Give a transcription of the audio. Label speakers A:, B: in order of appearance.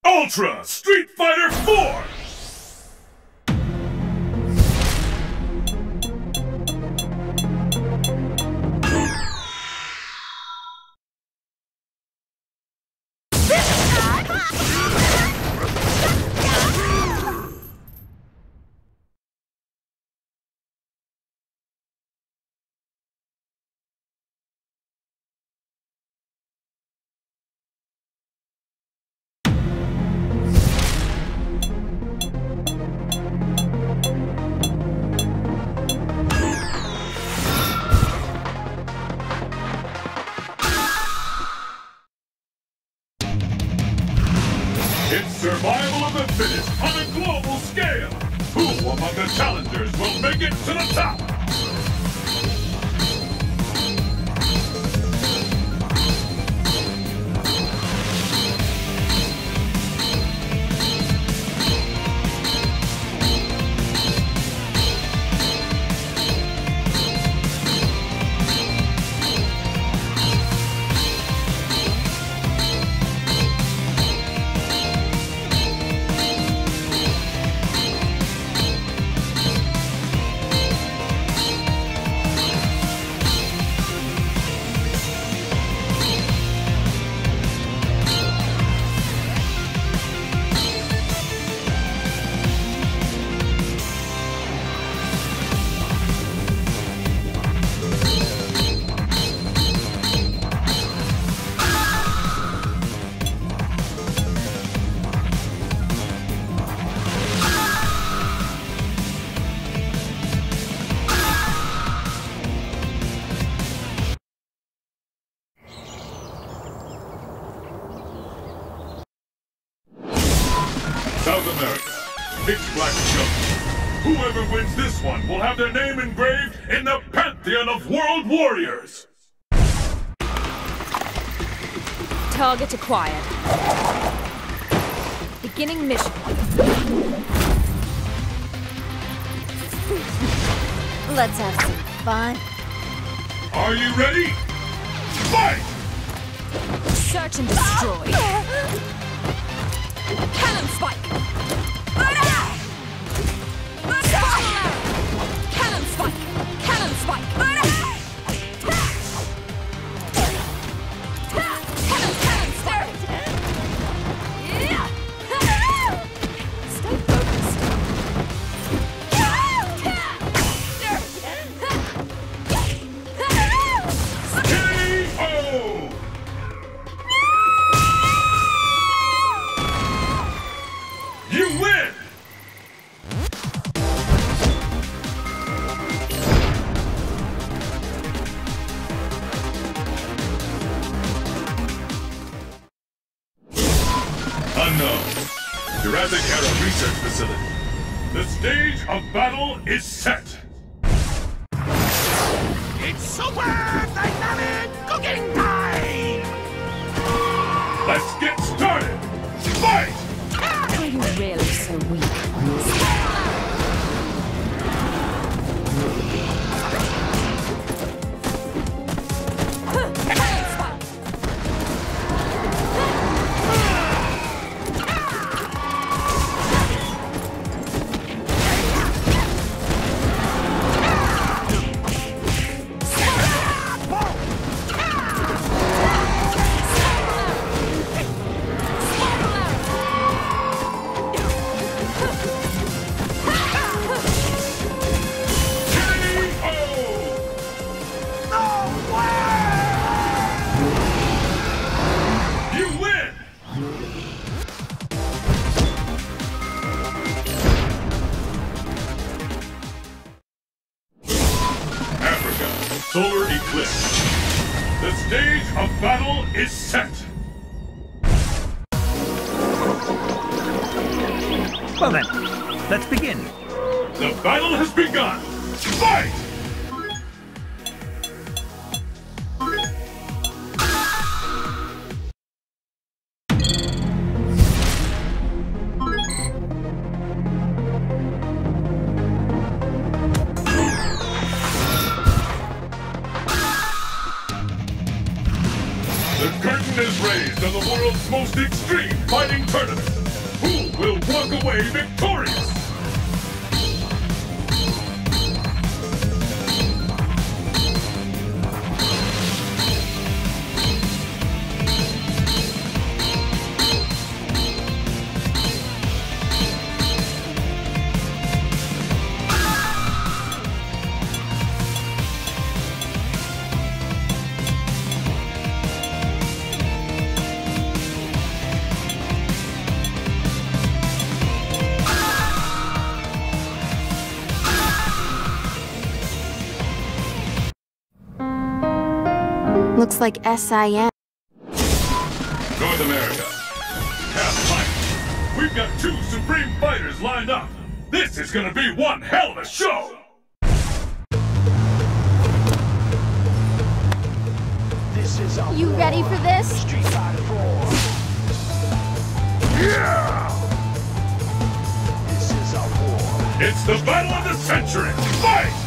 A: Ultra Street Fighter 4! It's survival of the fittest on a global scale! Who among the challengers will make it to the top? South America, Pitch Black Jump. Whoever wins this one will have their name engraved in the Pantheon of World Warriors!
B: Target acquired. Beginning mission. Let's have some fun.
A: Are you ready? Fight!
B: Search and destroy. Cannon spike! Cannon spike! Cannon spike! Cannon spike! Stay focused.
A: K.O. You win! Unknown. Jurassic Era Research Facility. The stage of battle is set.
C: It's super dynamic cooking time!
A: Let's get started! Fight!
B: Are you really so weak?
A: Solar Eclipse. The stage of battle is set.
D: Well then, let's begin.
A: The battle has begun. Fight! The curtain is raised on the world's most extreme fighting tournament. away victorious!
E: Looks like SIM.
A: North America. Half fight. We've got 2 supreme fighters lined up. This is gonna be one hell of a show!
C: This is a
E: You ready for this?
C: Street Fighter 4. Yeah! This is a war.
A: It's the battle of the century! Fight!